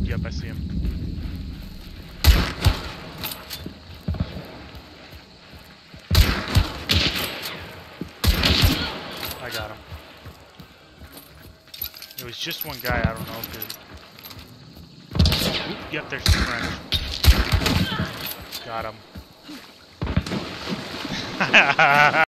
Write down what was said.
Yep, I see him. I got him. It was just one guy, I don't know if there's... Oop, yep, there's the French. Got him.